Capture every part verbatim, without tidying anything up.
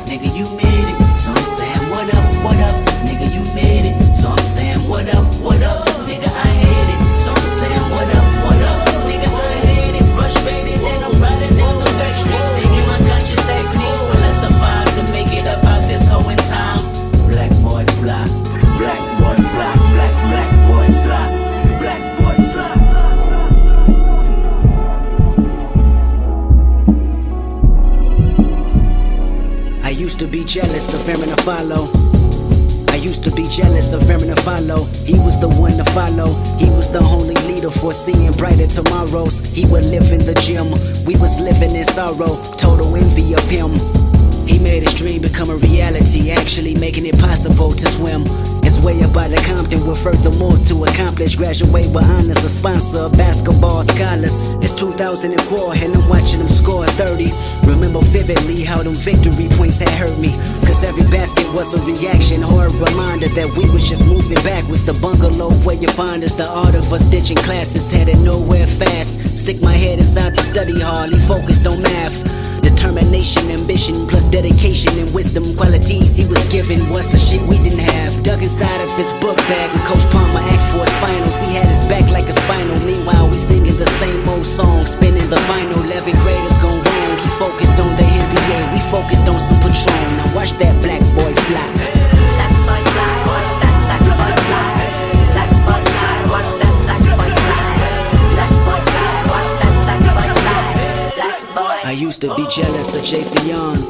nigga, you made it. So I'm saying, what up, what up, nigga, you made it. So I'm saying, what up, what up, nigga, I hate it. So I'm saying, what up, what up, nigga, I hate it. Frustrated and I'm riding down the back streets, thinking my conscience asks me, will I survive to make it up out this hoe in time? Black boy fly, black boy fly, black, black boy fly, black boy fly. I used to be jealous of fearing to follow. I used to be jealous of fearing to follow. He was the one to follow. He was the only leader foreseeing brighter tomorrows. He would live in the gym. We was living in sorrow. Total envy of him. He made his dream become a reality, actually making it possible to swim his way up out of Compton with furthermore to accomplish. Graduate with honors, a sponsor of basketball scholars. It's two thousand four and I'm watching him score thirty. Remember vividly how them victory points had hurt me, cause every basket was a reaction or a reminder that we was just moving backwards. The bungalow where you find us, the art of us ditching classes, headed nowhere fast. Stick my head inside the study hall, he focused on math. Determination, ambition, plus dedication and wisdom, qualities he was given was the shit we didn't have. Dug inside of his book bag when Coach Palmer asked for his finals. He had his back like a spinal. Meanwhile, we singing the same old song, spinning the vinyl. eleventh graders gone wrong. He focused on the N B A, we focused on some Patron. Now watch that black boy fly. Black boy fly, watch that black boy fly. Black boy fly, watch that black boy fly. Black boy fly, watch that black boy fly. Black boy. I used to be jealous of J C Young.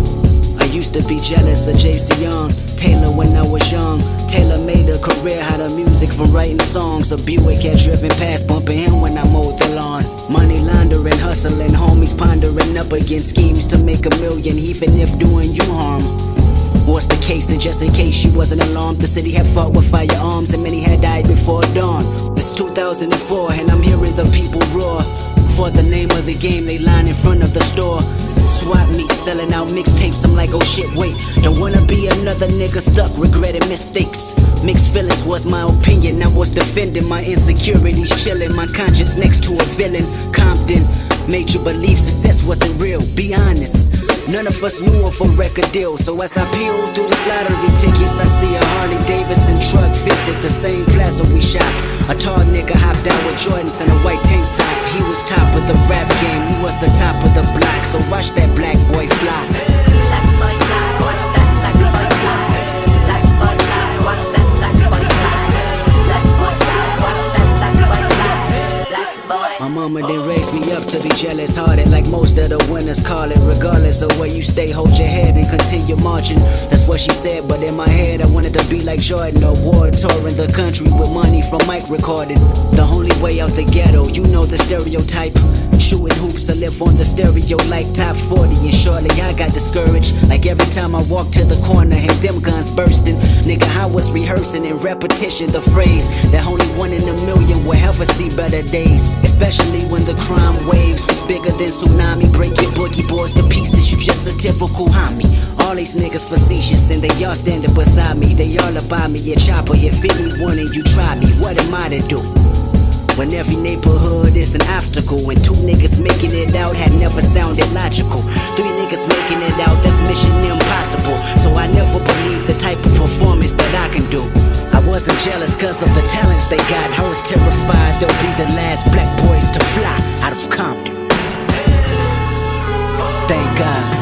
I used to be jealous of J C Young. Taylor when I was young. Taylor made a career out of music from writing songs. A Buick had driven past, bumping him when I mowed the lawn. Money laundering, hustling, homies pondering up against schemes to make a million, even if doing you harm. What's the case? And just in case you wasn't alarmed, the city had fought with firearms and many had died before dawn. It's two thousand four and I'm hearing the people roar for the name of the game. They line in front of the store. Swap meet, selling out mixtapes. I'm like, oh shit, wait, don't wanna be another nigga stuck regretting mistakes. Mixed feelings was my opinion. I was defending my insecurities, chilling my conscience next to a villain. Compton made you believe success wasn't real. Be honest, none of us knew of a record deal. So as I peel through the lottery tickets, I see a Harley Davidson truck visit the same plaza we shop. A tall nigga hopped out with Jordans and a white tank top. He was top of the rap game, he was the top of the block. So watch that black boy fly. Black boy fly, watch that black boy fly. Black boy fly, watch that black boy fly. Black boy fly, watch that black boy fly. Black boy. My mama didn't raise me up to be jealous hearted, like most of the winners call it. Regardless of where you stay, hold your head and continue marching. That's what she said, but in my head I wanted to be like Jordan. Award touring the country with money from mic recording. The only way out the ghetto, you know the stereotype. Shooting hoops, I live on the stereo like top forty. And shortly I got discouraged, like every time I walked to the corner and them guns bursting. Nigga, I was rehearsing in repetition the phrase that only one in a million will ever see better days. Especially when the crime waves was bigger than tsunami. Break your boogie boards to pieces, you just a typical homie. All these niggas facetious and they all standing beside me. They all about me, a chopper here, fit me one and you try me. What am I to do? When every neighborhood is an obstacle, and two niggas making it out had never sounded logical. Three niggas making it out, that's mission impossible. So I never believed the type of performance that I can do. I wasn't jealous cause of the talents they got. I was terrified they'll be the last black boys to fly out of Compton. Thank God.